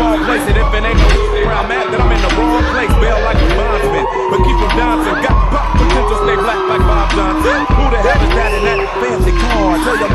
small place, and if it ain't no where I'm at, then I'm in the wrong place. Bail like a bondsman, but keep them dancing. Got pop potential, stay black like Bob Johnson. Who the hell is that in that fancy car? Tell your